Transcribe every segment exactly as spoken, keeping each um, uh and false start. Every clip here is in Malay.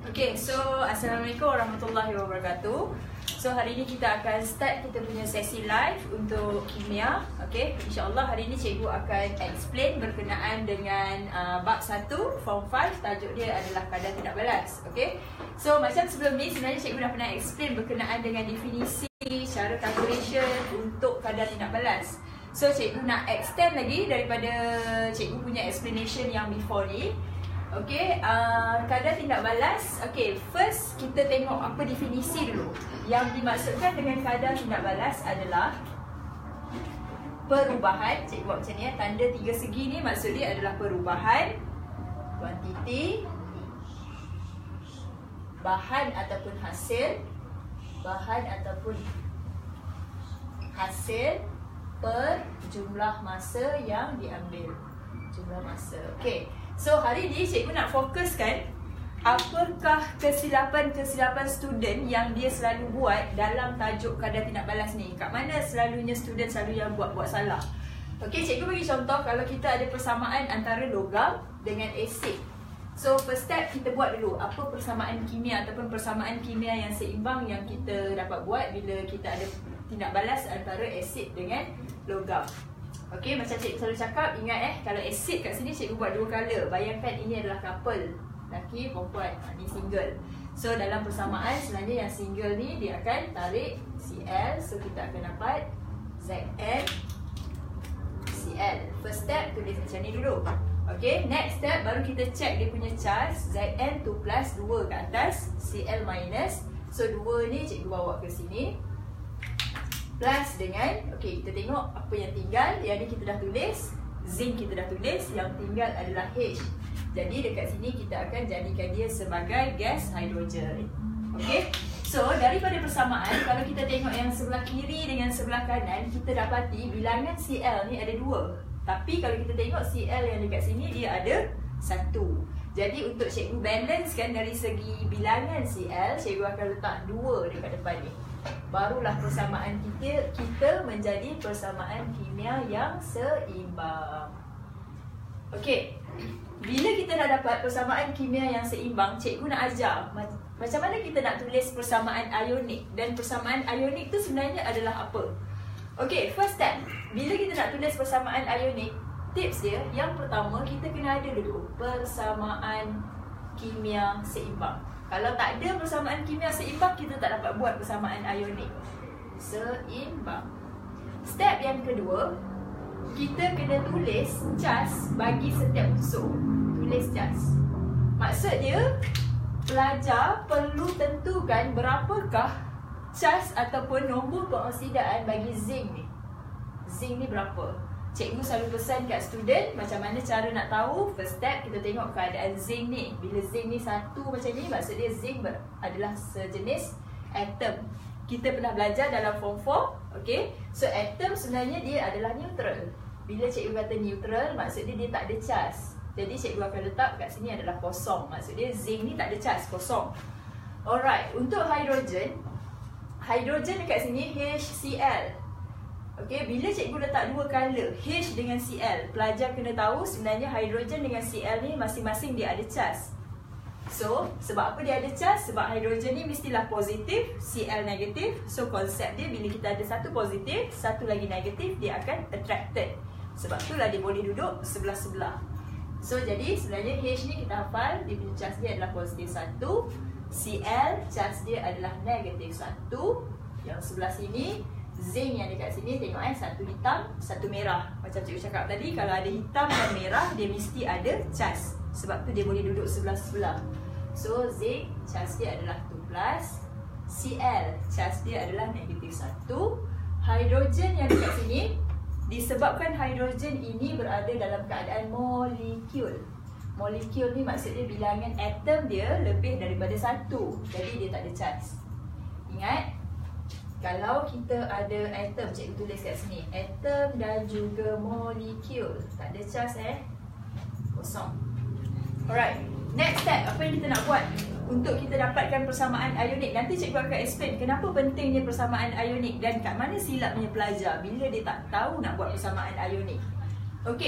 Okay, so Assalamualaikum warahmatullahi wabarakatuh. So hari ini kita akan start kita punya sesi live untuk kimia. Okay, insyaAllah hari ini cikgu akan explain berkenaan dengan uh, bab satu form five. Tajuk dia adalah kadar tidak balas. Okay, so macam sebelum ni sebenarnya cikgu dah pernah explain berkenaan dengan definisi, cara calculation untuk kadar tidak balas. So cikgu nak extend lagi daripada cikgu punya explanation yang before ni. Okay, uh, kadar tindak balas. Okay, first kita tengok apa definisi dulu. Yang dimaksudkan dengan kadar tindak balas adalah perubahan. Cikgu buat macam ni ya, tanda tiga segi ni maksud dia adalah perubahan kuantiti bahan ataupun hasil bahan ataupun hasil per jumlah masa yang diambil. Jumlah masa. Okay, so hari ni cikgu nak fokuskan apakah kesilapan-kesilapan student yang dia selalu buat dalam tajuk kadar tindak balas ni. Kat mana selalunya student selalu yang buat-buat salah. Okey, cikgu bagi contoh kalau kita ada persamaan antara logam dengan asid. So first step kita buat dulu apa persamaan kimia ataupun persamaan kimia yang seimbang yang kita dapat buat bila kita ada tindak balas antara asid dengan logam. Okey, macam cikgu selalu cakap, ingat eh, kalau asid kat sini cikgu buat dua color. Bayangkan ini adalah couple, lelaki, perempuan, ha, ni single. So dalam persamaan sebenarnya yang single ni dia akan tarik Cl. So kita akan dapat Zn Cl. First step tulis macam ni dulu. Okey, next step baru kita check dia punya charge. Zn tu plus, dua kat atas, Cl minus. So dua ni cikgu bawa ke sini plus dengan, okey, kita tengok apa yang tinggal. Yang ni kita dah tulis, zinc kita dah tulis, yang tinggal adalah H. Jadi dekat sini kita akan jadikan dia sebagai gas hidrogen. Okey, so daripada persamaan, kalau kita tengok yang sebelah kiri dengan sebelah kanan, kita dapati bilangan Cl ni ada dua. Tapi kalau kita tengok Cl yang dekat sini dia ada satu. Jadi untuk cikgu balance kan dari segi bilangan Cl, cikgu akan letak dua dekat depan ni. Barulah persamaan kita kita menjadi persamaan kimia yang seimbang. Okey, bila kita dah dapat persamaan kimia yang seimbang, cikgu nak ajar macam mana kita nak tulis persamaan ionik. Dan persamaan ionik tu sebenarnya adalah apa? Okey, first step, bila kita nak tulis persamaan ionik, tips dia yang pertama kita kena ada dulu persamaan kimia seimbang. Kalau tak ada persamaan kimia seimbang, kita tak dapat buat persamaan ionik seimbang. Step yang kedua, kita kena tulis cas bagi setiap unsur. Tulis cas. Maksud dia, pelajar perlu tentukan berapakah cas ataupun nombor pengoksidaan bagi zinc ni. Zinc ni berapa? Cikgu selalu pesan kat student macam mana cara nak tahu. First step kita tengok keadaan zinc ni. Bila zinc ni satu macam ni, maksud dia zinc adalah sejenis atom. Kita pernah belajar dalam form four. Okay, so atom sebenarnya dia adalah neutral. Bila cikgu kata neutral, maksud dia dia tak ada charge. Jadi cikgu akan letak kat sini adalah kosong. Maksud dia zinc ni tak ada charge, kosong. Alright, untuk hidrogen, hidrogen dekat sini HCl. Okey, bila cikgu letak dua color H dengan Cl, pelajar kena tahu sebenarnya hidrogen dengan Cl ni masing-masing dia ada charge. So, sebab apa dia ada charge? Sebab hidrogen ni mestilah positif, Cl negatif. So, konsep dia bila kita ada satu positif, satu lagi negatif, dia akan attracted. Sebab itulah dia boleh duduk sebelah-sebelah. So, jadi sebenarnya H ni kita hafal, dia punya charge dia adalah positif satu. Cl, charge dia adalah negatif satu. Yang sebelah sini zinc yang dekat sini tengok eh, satu hitam, satu merah. Macam cikgu cakap tadi, kalau ada hitam dan merah, dia mesti ada charge. Sebab tu dia boleh duduk sebelah-sebelah. So zinc charge dia adalah two plus, Cl charge dia adalah negatif satu. Hidrogen yang dekat sini, disebabkan hidrogen ini berada dalam keadaan molekul. Molekul ni maksud dia bilangan atom dia lebih daripada satu. Jadi dia tak ada charge. Ingat, kalau kita ada atom, cikgu tulis kat sini, atom dan juga molekul, tak ada charge eh, kosong. Alright, next step, apa yang kita nak buat untuk kita dapatkan persamaan ionik. Nanti cikgu akan explain kenapa pentingnya persamaan ionik dan kat mana silapnya pelajar bila dia tak tahu nak buat persamaan ionik. Okey,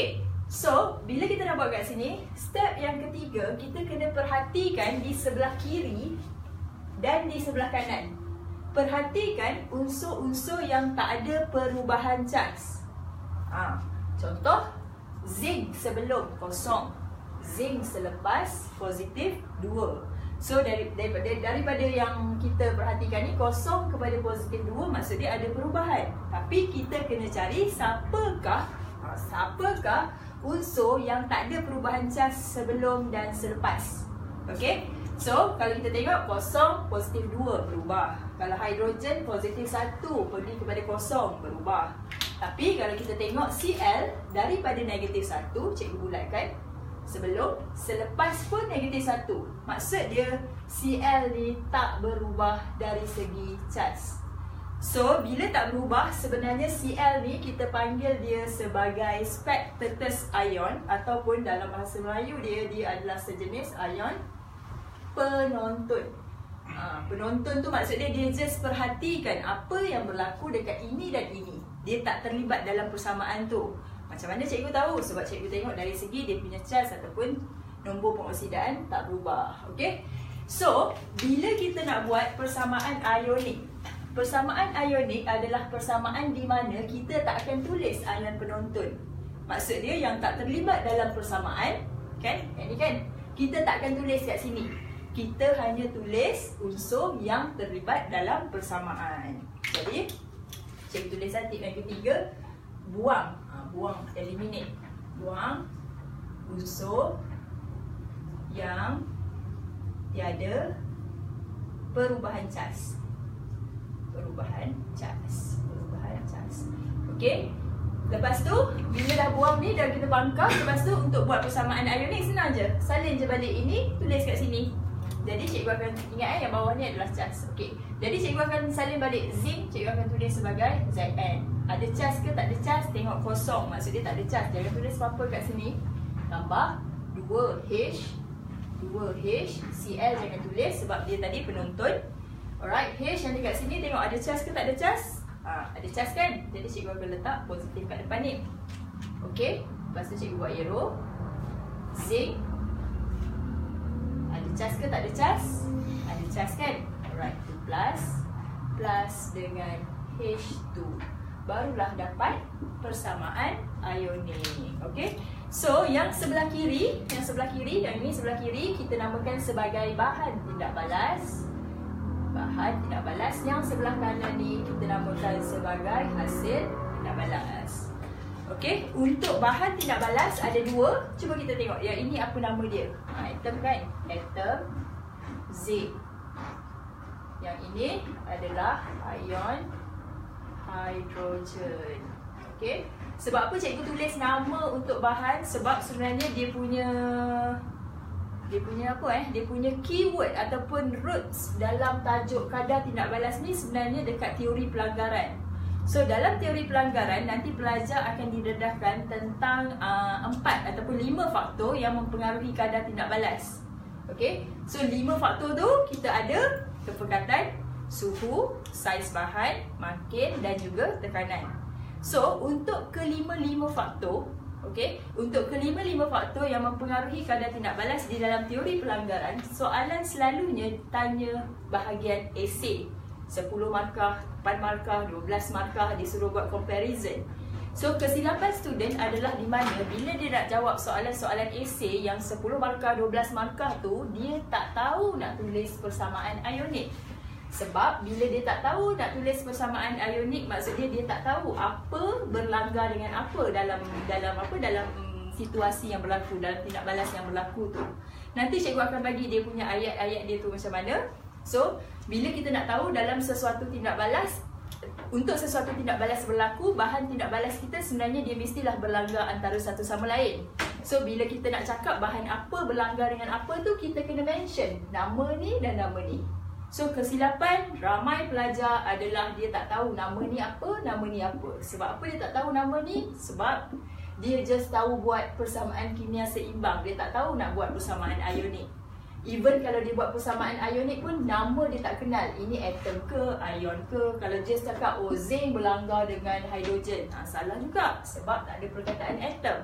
So, bila kita nak buat kat sini, step yang ketiga, kita kena perhatikan di sebelah kiri dan di sebelah kanan. Perhatikan unsur-unsur yang tak ada perubahan charge. Ha, contoh, zinc sebelum kosong, zinc selepas positif dua. So dari, daripada, daripada yang kita perhatikan ni, kosong kepada positif dua maksud dia ada perubahan. Tapi kita kena cari siapakah Siapakah unsur yang tak ada perubahan charge sebelum dan selepas. Okay, so kalau kita tengok kosong positif dua berubah. Kalau hidrogen positif satu pergi kepada kosong berubah. Tapi kalau kita tengok Cl daripada negatif satu, cikgu bulatkan, sebelum, selepas pun negatif satu. Maksud dia Cl ni tak berubah dari segi charge. So, bila tak berubah, sebenarnya Cl ni kita panggil dia sebagai spectatus ion, ataupun dalam bahasa Melayu dia, dia adalah sejenis ion penonton. Ha, penonton tu maksud dia, dia just perhatikan apa yang berlaku dekat ini dan ini. Dia tak terlibat dalam persamaan tu. Macam mana cikgu tahu? Sebab cikgu tengok dari segi dia punya charge ataupun nombor pengoksidaan tak berubah. Okay? So, bila kita nak buat persamaan ionik, persamaan ionik adalah persamaan di mana kita tak akan tulis ion penonton. Maksud dia yang tak terlibat dalam persamaan, kan? Ini kan? Kita tak akan tulis kat sini. Kita hanya tulis unsur yang terlibat dalam persamaan. Jadi, cikgu tulis tip yang ketiga, buang. Ha, buang, eliminate. Buang unsur yang tiada perubahan charge. Perubahan charge. Perubahan charge. Okey. Lepas tu, bila dah buang ni, dah kita bangkang. Lepas tu, untuk buat persamaan ionik, senang je. Salin je balik ini, tulis kat sini. Jadi, cikgu akan ingat eh, yang bawah ni adalah charge. Okey. Jadi, cikgu akan salin balik zinc. Cikgu akan tulis sebagai Zn. Ada charge ke tak ada charge? Tengok kosong. Maksud dia tak ada charge. Jangan tulis apa-apa kat sini. Tambah dua H. dua H. Cl jangan tulis sebab dia tadi penonton. Alright, H yang dekat sini tengok ada charge ke tak ada charge? Ha, ada charge kan? Jadi cikgu akan letak positif kat depan ni. Okey, lepas tu cikgu buat arrow. Zinc. Ada charge ke tak ada charge? Ada charge kan? Alright, tu plus. Plus dengan H two. Barulah dapat persamaan ionik. Okey. So, yang sebelah kiri, yang sebelah kiri, yang ini sebelah kiri kita namakan sebagai bahan tindak balas. Bahan tindak balas. Yang sebelah kanan ni kita namakan sebagai hasil tindak balas. Okey, untuk bahan tindak balas ada dua. Cuba kita tengok. Yang ini apa nama dia? Ha, atom kan? Atom Z. Yang ini adalah ion hidrogen. Okey. Sebab apa cikgu tulis nama untuk bahan? Sebab sebenarnya dia punya Dia punya apa eh? Dia punya keyword ataupun roots dalam tajuk kadar tindak balas ni sebenarnya dekat teori pelanggaran. So dalam teori pelanggaran nanti pelajar akan didedahkan tentang uh, empat ataupun lima faktor yang mempengaruhi kadar tindak balas. Okey. So lima faktor tu kita ada kepekatan, suhu, saiz bahan, makin dan juga tekanan. So, untuk kelima-lima faktor, okay, untuk kelima-lima faktor yang mempengaruhi kadar tindak balas di dalam teori pelanggaran, soalan selalunya tanya bahagian esei. sepuluh markah, empat markah, dua belas markah, disuruh buat comparison. So, kesilapan student adalah di mana bila dia nak jawab soalan-soalan esei yang sepuluh markah, dua belas markah tu, dia tak tahu nak tulis persamaan ionik. Sebab bila dia tak tahu nak tulis persamaan ionik, maksudnya dia tak tahu apa berlanggar dengan apa dalam dalam apa dalam um, situasi yang berlaku, dalam tindak balas yang berlaku tu. Nanti cikgu akan bagi dia punya ayat-ayat dia tu macam mana. So, bila kita nak tahu dalam sesuatu tindak balas, untuk sesuatu tindak balas berlaku, bahan tindak balas kita sebenarnya dia mestilah berlanggar antara satu sama lain. So, bila kita nak cakap bahan apa berlanggar dengan apa tu, kita kena mention nama ni dan nama ni. So, kesilapan ramai pelajar adalah dia tak tahu nama ni apa, nama ni apa. Sebab apa dia tak tahu nama ni? Sebab dia just tahu buat persamaan kimia seimbang. Dia tak tahu nak buat persamaan ionik. Even kalau dia buat persamaan ionik pun, nama dia tak kenal. Ini atom ke, ion ke. Kalau just cakap, oh zinc berlanggar dengan hidrogen, ha, salah juga. Sebab tak ada perkataan atom.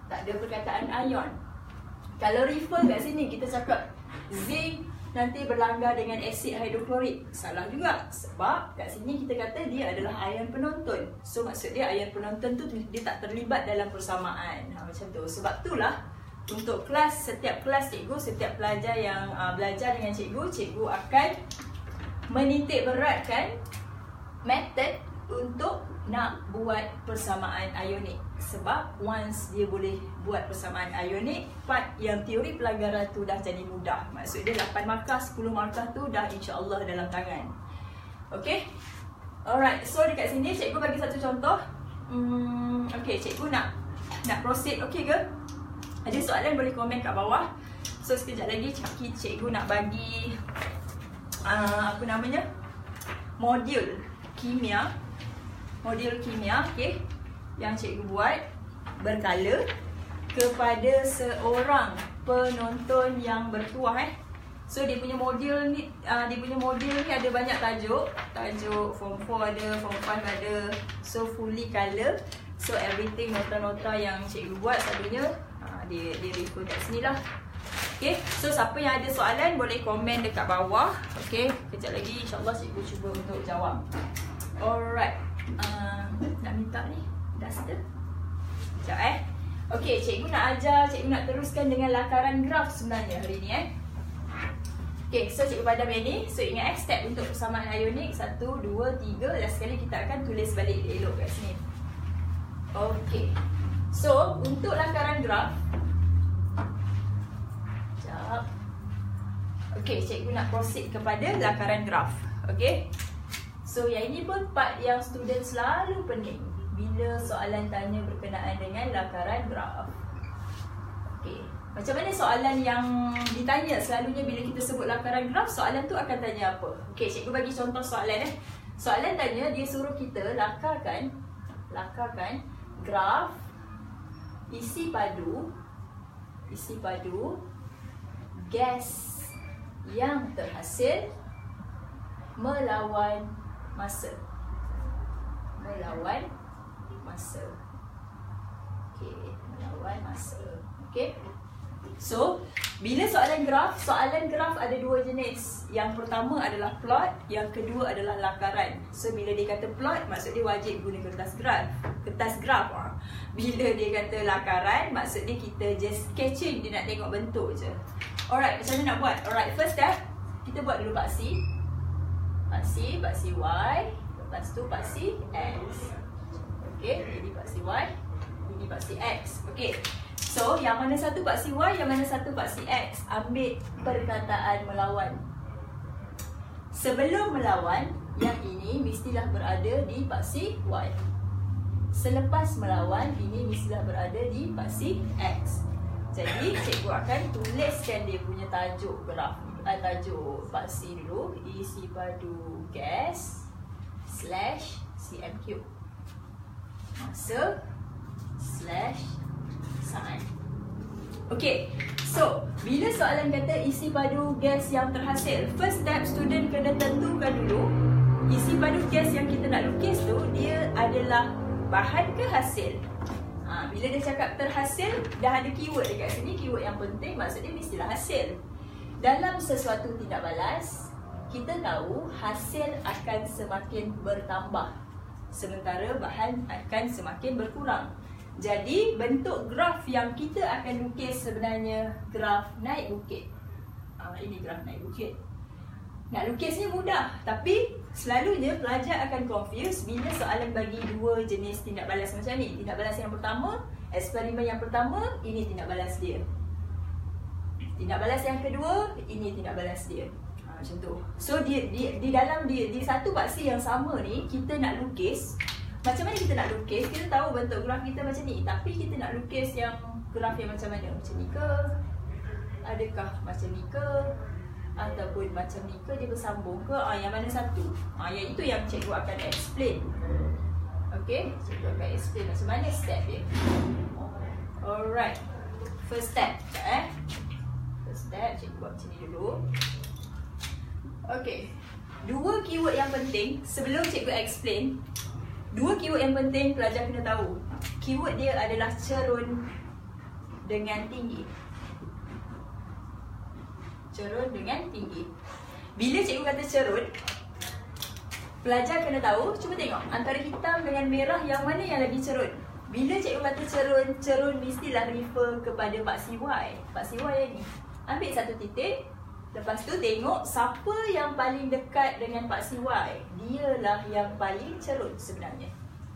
Tak ada perkataan ion. Kalau refer kat sini kita cakap zinc nanti berlanggar dengan asid hidroklorik. Salah juga. Sebab kat sini kita kata dia adalah ion penonton. So maksud dia ion penonton tu dia tak terlibat dalam persamaan. Ha, macam tu. Sebab itulah untuk kelas, setiap kelas cikgu, setiap pelajar yang uh, belajar dengan cikgu, cikgu akan menitik beratkan method untuk nak buat persamaan ionik. Sebab once dia boleh buat persamaan ionik, part yang teori pelanggaran tu dah jadi mudah. Maksud dia lapan markah, sepuluh markah tu dah insya-Allah dalam tangan. Okay? Alright, so dekat sini cikgu bagi satu contoh. Hmm, okay, cikgu nak nak proceed, okay ke? Ada soalan boleh komen kat bawah. So sekejap lagi cikgu nak bagi uh, apa namanya? Modul kimia. Modul kimia, okay, yang cikgu buat berkala kepada seorang penonton yang bertuah eh. So dia punya modul ni, uh, dia punya modul ni ada banyak tajuk. Tajuk form four ada, form five ada. So fully color. So everything nota-nota yang cikgu buat selalunya uh, dia dia refer kat sini lah. Okay, so siapa yang ada soalan boleh komen dekat bawah. Okay, kejap lagi insyaAllah cikgu cuba untuk jawab. Alright. Uh, nak minta ni duster. Sekejap eh. Okay, cikgu nak ajar, cikgu nak teruskan dengan lakaran graf sebenarnya hari ni eh. Okay, so cikgu padam yang ni. So ingat eh, step untuk persamaan ionik satu, dua, tiga. Last sekali kita akan tulis balik elok kat sini. Okay, so untuk lakaran graf, sekejap. Okay, cikgu nak proceed kepada lakaran graf. Okay, so yang ini pun part yang student selalu pening bila soalan tanya berkenaan dengan lakaran graf. Okay, macam mana soalan yang ditanya selalunya bila kita sebut lakaran graf, soalan tu akan tanya apa? Okay, cikgu bagi contoh soalan eh. Soalan tanya dia suruh kita lakarkan lakarkan graf isi padu isi padu gas yang terhasil melawan masa. Melawan masa. Okey, melawan masa. Okey. So, bila soalan graf, soalan graf ada dua jenis. Yang pertama adalah plot, yang kedua adalah lakaran. So, bila dia kata plot, maksud dia wajib guna kertas graf. Kertas graf. Ha. Bila dia kata lakaran, maksud dia kita just sketching, dia nak tengok bentuk je. Alright, macam mana nak buat? Alright, first step, kita buat dulu paksi. Paksi, paksi Y. Lepas tu paksi X. Okay, ini paksi Y, ini paksi X. Okay, so yang mana satu paksi Y, yang mana satu paksi X. Ambil perkataan melawan. Sebelum melawan, yang ini mestilah berada di paksi Y. Selepas melawan, ini mestilah berada di paksi X. Jadi, cikgu akan tuliskan dia punya tajuk graf, uh, tajuk paksi dulu. Isi padu gas slash C M Q. Masa slash sign. Okay, so bila soalan kata isi padu gas yang terhasil, first step student kena tentukan dulu isi padu gas yang kita nak lukis tu dia adalah bahan ke hasil. Ha, bila dia cakap terhasil, dah ada keyword dekat sini, keyword yang penting, maksudnya mestilah hasil. Dalam sesuatu tidak balas, kita tahu hasil akan semakin bertambah, sementara bahan akan semakin berkurang. Jadi bentuk graf yang kita akan lukis sebenarnya graf naik bukit. Ha, ini graf naik bukit. Nak lukisnya mudah, tapi selalunya pelajar akan confuse bila soalan bagi dua jenis tindak balas macam ni. Tindak balas yang pertama, eksperimen yang pertama, ini tindak balas dia. Tindak balas yang kedua, ini tindak balas dia. Ha, macam tu. So di, di, di dalam di, di satu paksi yang sama ni, kita nak lukis. Macam mana kita nak lukis? Kita tahu bentuk graf kita macam ni, tapi kita nak lukis yang graf yang macam mana? Macam ni ke? Adakah macam ni ke? Ataupun macam ni ke, dia bersambung ke? Ah, yang mana satu? Ah, yang itu yang cikgu akan explain. Okay, cikgu akan explain macam mana step dia. Alright, first step eh. First step, cikgu buat macam ni dulu. Okay, dua keyword yang penting sebelum cikgu explain. Dua keyword yang penting pelajar kena tahu. Keyword dia adalah cerun dengan tinggi. Cerun dengan tinggi. Bila cikgu kata cerun, pelajar kena tahu, cuba tengok antara hitam dengan merah yang mana yang lagi cerun. Bila cikgu kata cerun, cerun mestilah refer kepada paksi Y. Paksi Y yang ni. Ambil satu titik, lepas tu tengok siapa yang paling dekat dengan paksi Y. Dialah yang paling cerun sebenarnya.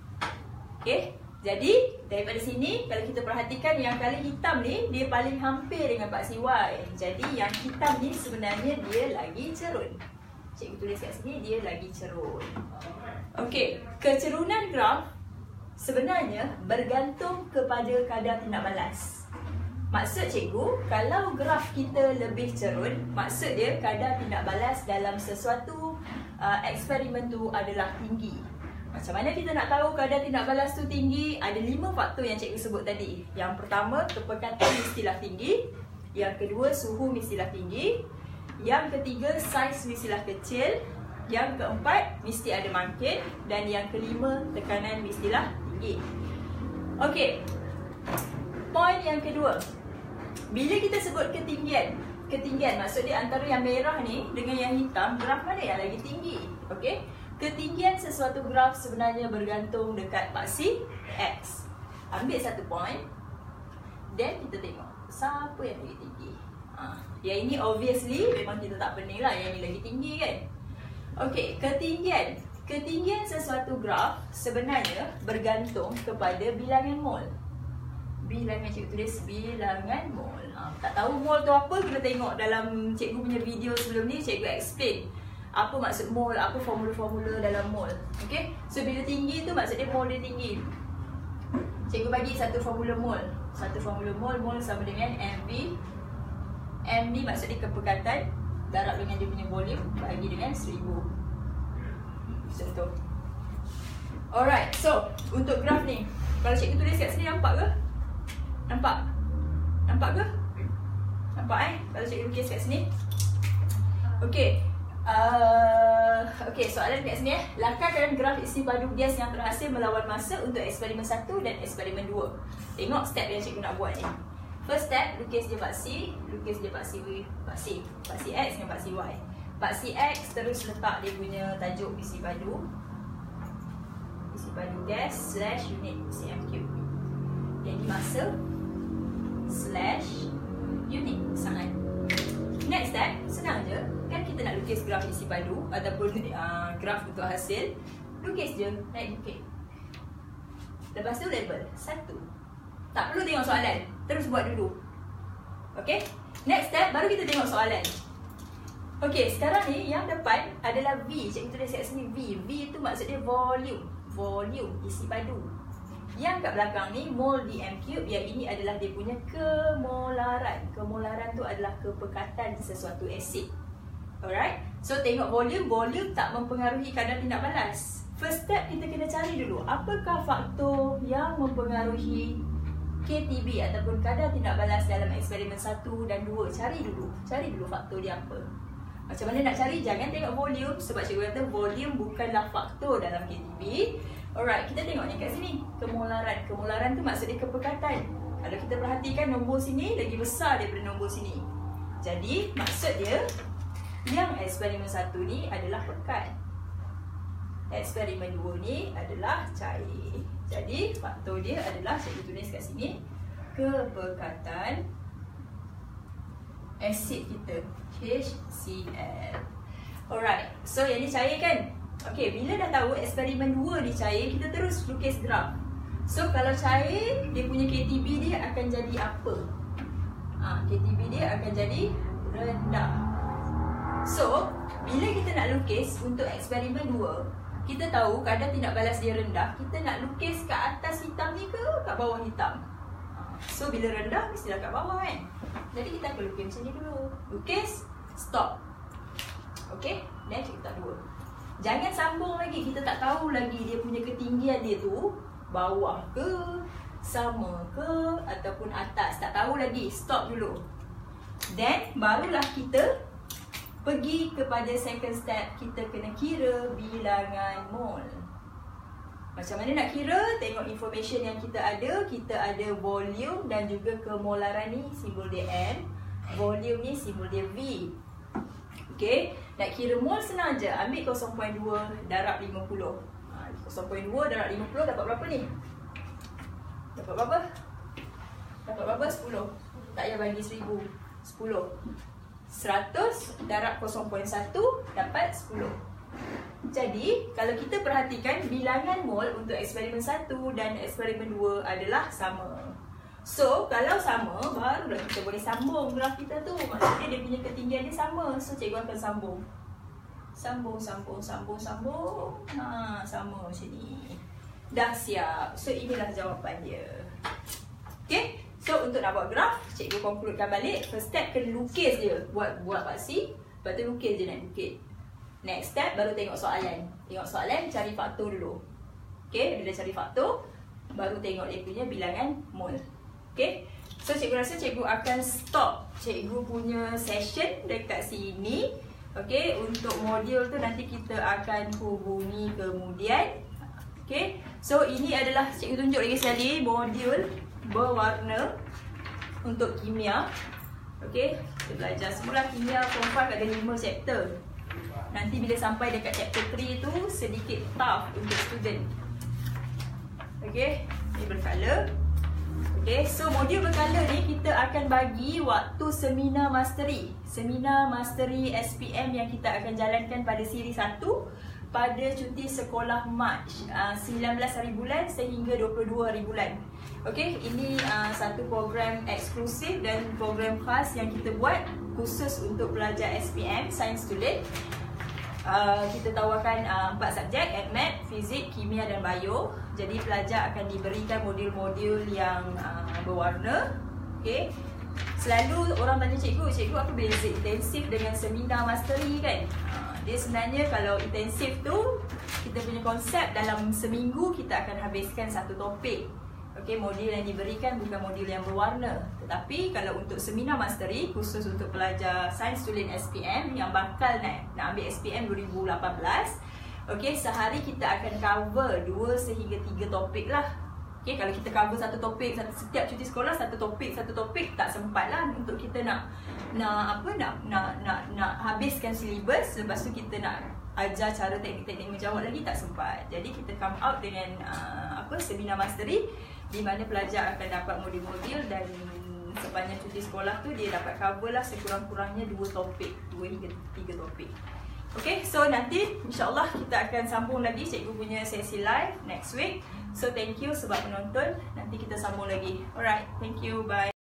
Okey, jadi daripada sini kalau kita perhatikan yang color hitam ni, dia paling hampir dengan paksi Y. Jadi yang hitam ni sebenarnya dia lagi cerun. Cikgu tulis kat sini, dia lagi cerun. Okey, kecerunan graf sebenarnya bergantung kepada kadar tindak balas. Maksud cikgu, kalau graf kita lebih cerun, maksud dia kadar tindak balas dalam sesuatu uh, eksperimen tu adalah tinggi. Macam mana kita nak tahu kadar tindak balas tu tinggi? Ada lima faktor yang cikgu sebut tadi. Yang pertama, kepekatan mestilah tinggi. Yang kedua, suhu mestilah tinggi. Yang ketiga, saiz mestilah kecil. Yang keempat, mesti ada mangkit. Dan yang kelima, tekanan mestilah tinggi. Okey, poin yang kedua, bila kita sebut ketinggian, ketinggian maksud dia antara yang merah ni dengan yang hitam, graf mana yang lagi tinggi? Okey, ketinggian sesuatu graf sebenarnya bergantung dekat paksi X. Ambil satu poin, then kita tengok siapa yang lagi tinggi. Ha, yang ini obviously memang kita tak pening lah, yang ni lagi tinggi kan. Okey, ketinggian. Ketinggian sesuatu graf sebenarnya bergantung kepada bilangan mol. Bilangan, cikgu tulis bilangan mol. Ha, tak tahu mol tu apa, kena tengok dalam cikgu punya video sebelum ni, cikgu explain apa maksud mol, apa formula-formula dalam mol. Okey, so bila tinggi tu maksud dia mol dia tinggi. Cikgu bagi satu formula mol. Satu formula mol, mol sama dengan M V. M ni maksud dia kepekatan, darab dengan dia punya volume, bagi dengan seribu. Contoh. Alright, so untuk graf ni, kalau cikgu tulis kat sini, nampak ke? Nampak? Nampak ke? Nampak eh? Kalau cikgu lukis kat sini. Okey. Uh, Okey, soalan kat sini eh. Lakarkan graf isi padu gas yang terhasil melawan masa untuk eksperimen satu dan eksperimen dua. Tengok step yang cikgu nak buat ni. First step, lukis dia paksi, lukis dia paksi paksi, paksi X dengan paksi Y. Paksi X terus letak dia punya tajuk isi padu. Isi padu gas slash unit cm cube. Jadi masa slash unit sangat. Next step, senang je. Kan kita nak lukis graf isi padu ataupun uh, graf untuk hasil. Lukis je, naik bukit. Lepas tu label satu. Tak perlu tengok soalan, terus buat dulu. Okay, next step baru kita tengok soalan. Okay, sekarang ni yang depan adalah V. Cikgu tulis kat sini V. V tu maksud dia volume. Volume, isi padu. Yang kat belakang ni mol di M cube, yang ini adalah dia punya kemolaran. Kemolaran tu adalah kepekatan sesuatu asid. Alright, so tengok volume. Volume tak mempengaruhi kadar tindak balas. First step kita kena cari dulu, apakah faktor yang mempengaruhi K T B ataupun kadar tindak balas dalam eksperimen satu dan dua. Cari dulu, cari dulu faktor dia apa. Macam mana nak cari? Jangan tengok volume, sebab cikgu kata volume bukanlah faktor dalam K T B. Alright, kita tengok ni kat sini, kemolaran. Kemolaran tu maksud dia kepekatan. Kalau kita perhatikan nombor sini lagi besar daripada nombor sini. Jadi maksud dia yang eksperimen satu ni adalah pekat, eksperimen dua ni adalah cair. Jadi faktor dia adalah, cikgu tulis kat sini, kepekatan asid kita, H C l. Alright, so yang ni cair kan? Okay, bila dah tahu eksperimen dua ni cair, kita terus lukis graf. So kalau cair, dia punya K T B dia akan jadi apa? Ha, K T B dia akan jadi rendah. So, bila kita nak lukis untuk eksperimen dua, kita tahu kadar tindak balas dia rendah, kita nak lukis kat atas hitam ni ke kat bawah hitam? So, bila rendah, mestilah kat bawah kan? Jadi kita akan lukis macam ni dulu. Lukis, stop. Okay, then kita dua. Jangan sambung lagi, kita tak tahu lagi dia punya ketinggian dia tu bawah ke, sama ke, ataupun atas. Tak tahu lagi, stop dulu. Then, barulah kita pergi kepada second step, kita kena kira bilangan mol. Macam mana nak kira? Tengok information yang kita ada. Kita ada volume dan juga kemolaran ni simbol dia N. Volume ni simbol dia V. Okay, nak kira mol senang je. Ambil kosong perpuluhan dua darab lima puluh. Ha, kosong perpuluhan dua darab lima puluh dapat berapa ni? Dapat berapa? Dapat berapa? sepuluh. Tak payah bagi seribu. sepuluh. seratus darab kosong perpuluhan satu dapat sepuluh. Jadi, kalau kita perhatikan bilangan mol untuk eksperimen satu dan eksperimen dua adalah sama. So, kalau sama, barulah kita boleh sambung graf kita tu. Maksudnya dia punya ketinggian dia sama. So, cikgu akan sambung. Sambung, sambung, sambung, sambung. Ha, sama macam ni. Dah siap. So, inilah jawapan dia. Okay? So, untuk nak buat graf, cikgu concludekan balik. First step, kena lukis je. Buat buat paksi. Lepas tu lukis je nak bukit. Next step, baru tengok soalan. Tengok soalan, cari faktor dulu. Okay, bila cari faktor, baru tengok dia punya bilangan mol. Okay, so cikgu rasa cikgu akan stop cikgu punya session dekat sini. Okay, untuk modul tu nanti kita akan hubungi kemudian. Okay, so ini adalah cikgu tunjuk lagi sekali modul berwarna untuk kimia. Okay, kita belajar semula kimia form five ada lima chapter. Nanti bila sampai dekat chapter tiga tu sedikit tough untuk student. Okay, ini berkala. Okay, so modul berkala ni kita akan bagi waktu seminar mastery. Seminar mastery S P M yang kita akan jalankan pada siri satu pada cuti sekolah Mac uh, sembilan belas hari bulan sehingga dua puluh dua hari bulan. Okay, ini uh, satu program eksklusif dan program khas yang kita buat khusus untuk pelajar S P M, Science Student. Uh, kita tawarkan uh, empat subjek, Math, Fizik, Kimia dan Bio. Jadi pelajar akan diberikan modul-modul yang uh, berwarna. Okay. Selalu orang tanya cikgu, cikgu apa beza intensif dengan seminar mastery kan? Uh, dia sebenarnya kalau intensif tu, kita punya konsep dalam seminggu kita akan habiskan satu topik. Okay, modul yang diberikan bukan modul yang berwarna. Tetapi kalau untuk seminar mastery khusus untuk pelajar Science Student S P M yang bakal nak, nak ambil S P M dua ribu lapan belas, okay, sehari kita akan cover dua sehingga tiga topik lah. Okay, kalau kita cover satu topik, satu, setiap cuti sekolah satu topik, satu topik tak sempat lah untuk kita nak nak apa nak nak nak, nak habiskan silibus. Lepas tu kita nak ajar cara teknik-teknik menjawab lagi tak sempat. Jadi kita come out dengan uh, apa seminar mastery di mana pelajar akan dapat modul-modul dan sepanjang cuti sekolah tu dia dapat cover lah sekurang-kurangnya dua topik, dua hingga tiga topik. Okay, so nanti insyaAllah kita akan sambung lagi cikgu punya sesi live next week. So thank you sebab menonton, nanti kita sambung lagi. Alright, thank you, bye.